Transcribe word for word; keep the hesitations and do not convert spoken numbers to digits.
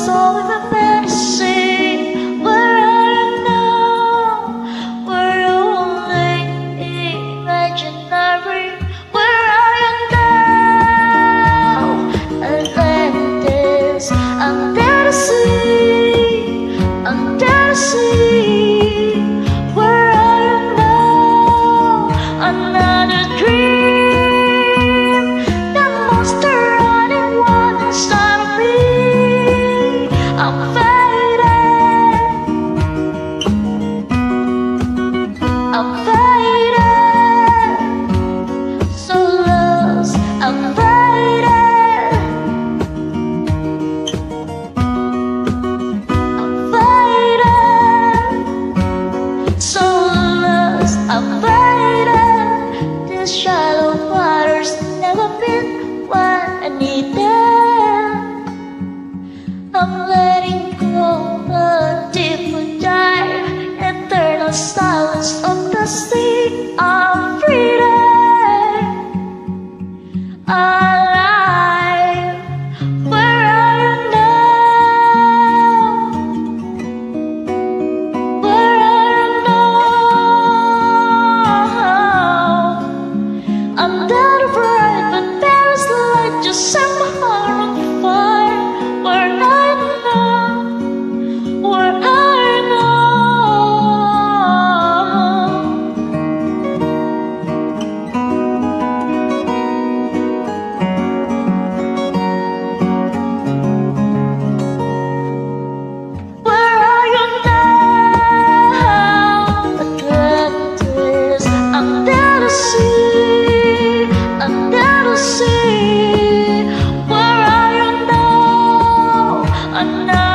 all of a fantasy. Where are you now? Were you only imaginary? Where are you now? Atlantis, under the sea, under the sea. Where are you now? Another dream. The monster running wild inside of me. I'm faded, I'm faded, so lost, I'm faded, I'm faded, so lost, I'm faded. These shallow waters never been what I need them. I'm letting go a deeper dive, eternal silence of the sea. I'm freedom, alive. Where are you now? Where are you now? I'm dead of right, but there is light. Just set my heart on fire. Where are you now? Where are you now? Where are you now? Atlantis, under the sea, under the sea. Where are you now? Another